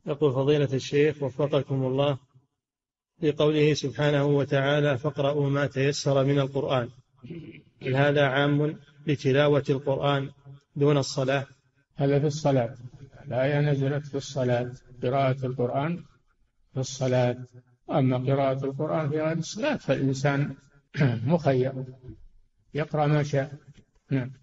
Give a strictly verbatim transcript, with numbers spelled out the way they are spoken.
يقول فضيلة الشيخ وفقكم الله، في قوله سبحانه وتعالى فاقرأوا ما تيسر من القرآن، هل هذا عام لتلاوة القرآن دون الصلاة؟ هذا في الصلاة، الآية نزلت في الصلاة، قراءة القرآن في الصلاة. أما قراءة القرآن في غير الصلاة فالإنسان مخير يقرأ ما شاء. نعم.